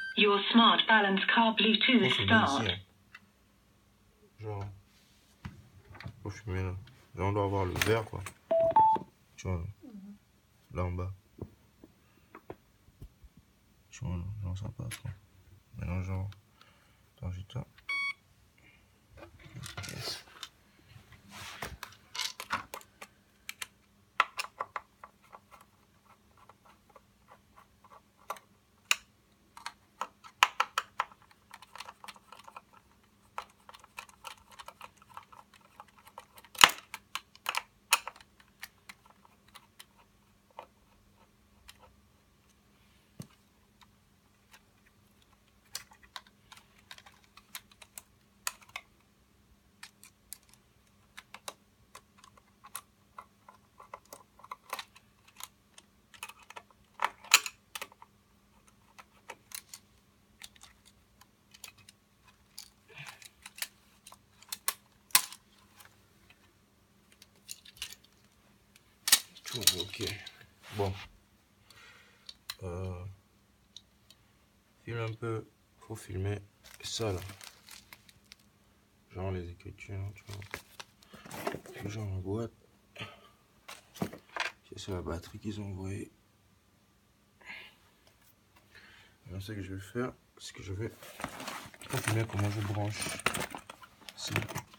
Your smart balance car Bluetooth start. Ici, hein. Genre, faut fumer là. Là, on doit avoir le vert quoi. Tu vois, là en bas. Tu vois, genre ça passe quoi. Maintenant, genre, attends, j'ai ça. Yes. Ok. Bon. Filme un peu. Faut filmer ça là. Genre les écritures, tu vois. Genre la boîte. C'est la batterie qu'ils ont envoyée. Alors ce que je vais faire, c'est que je vais filmer comment je branche ça.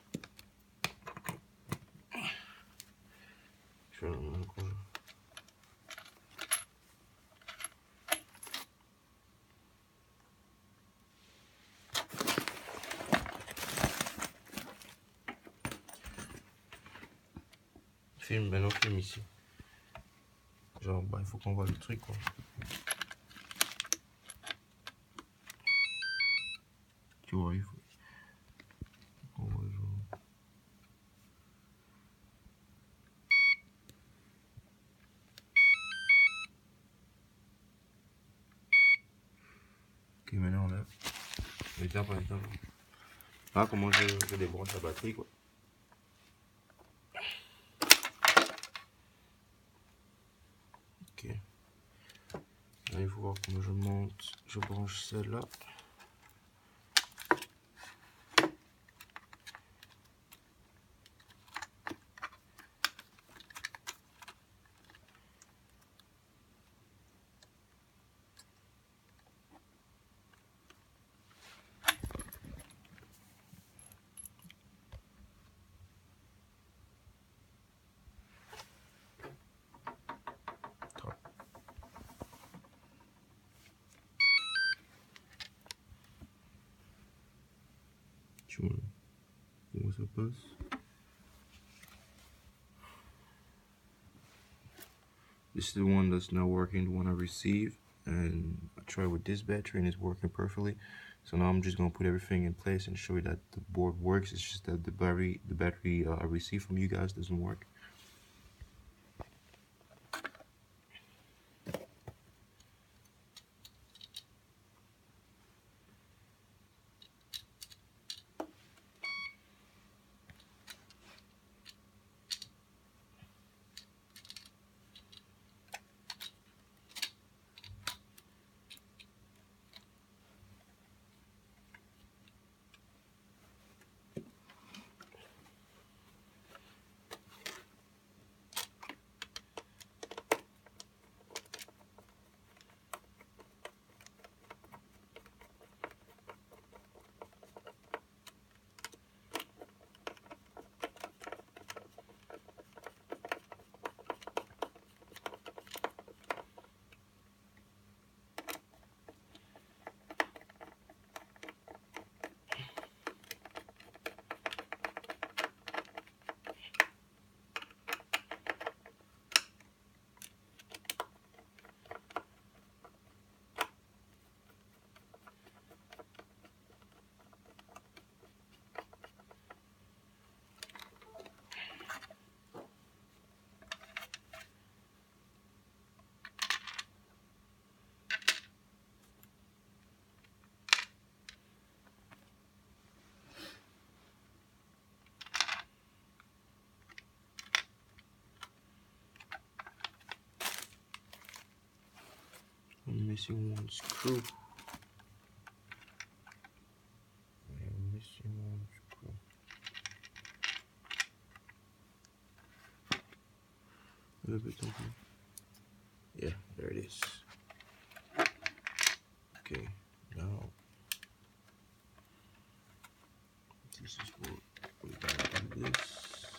Je vais le même quand je... Filme, maintenant filme ici. Genre, bah, il faut qu'on voit le truc quoi. Tu vois, il faut qu'on voit genre. Ok, maintenant on lève. Étape par étape. Ah, comment je débranche la batterie quoi. Ok. Là, il faut voir comment je monte. Je branche celle-là. Tu vois comment ça passe. This is the one that's not working, the one I received, and I tried with this battery and it's working perfectly. So now I'm just gonna put everything in place and show you that the board works. It's just that the battery I received from you guys doesn't work. I'm missing one screw. There it is. Okay, now this is what we gotta do this.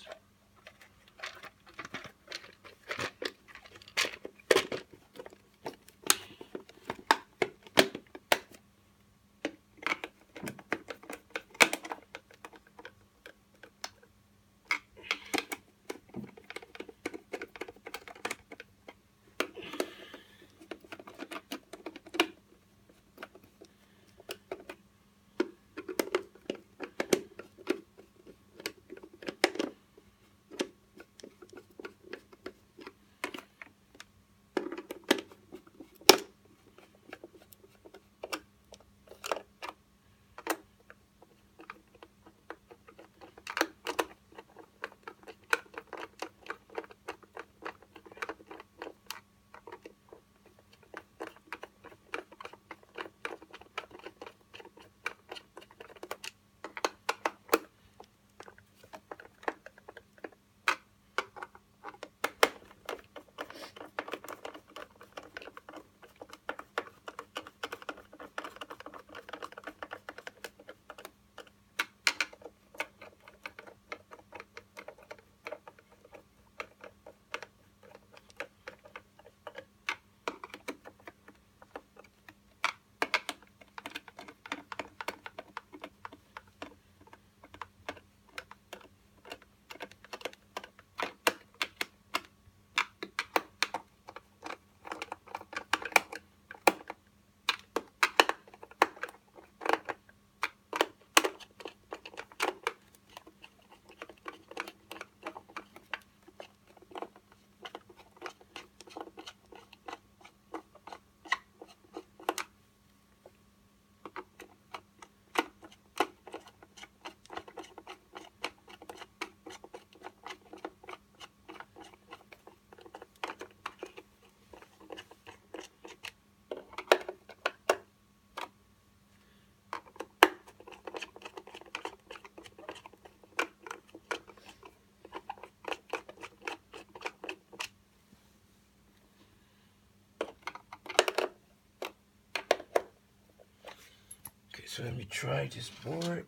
Okay, so let me try this board.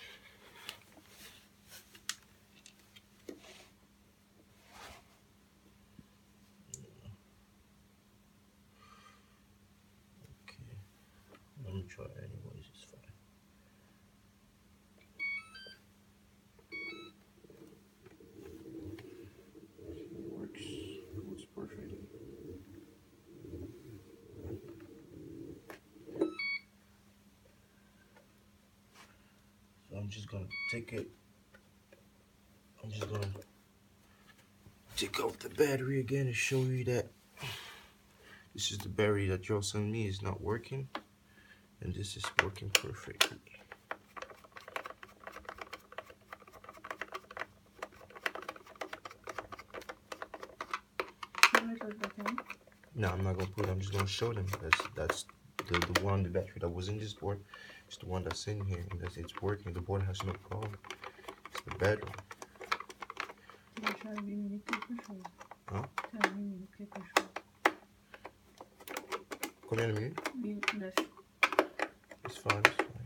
Okay, let me try it anyways, it's fine. It works perfectly. So I'm just gonna take it. I'm just gonna take out the battery again and show you that this is the battery that y'all sent me is not working, and this is working perfectly. No, I'm not gonna put it. I'm just gonna show them. That's the one, the battery that was in this board. It's the one that's in here, and that's it's working. The board has no problem. It's the battery. Huh? Combien de minutes? It's fine. It's fine.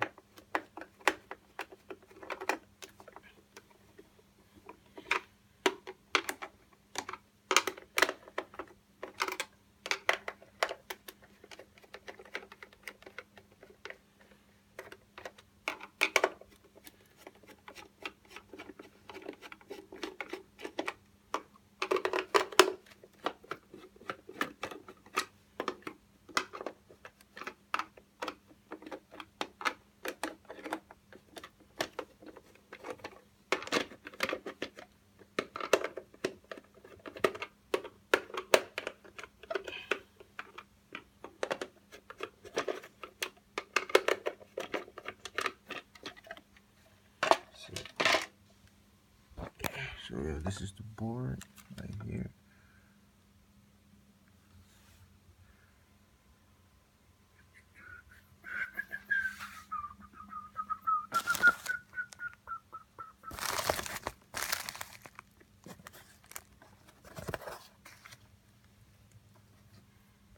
So yeah, this is the board right here.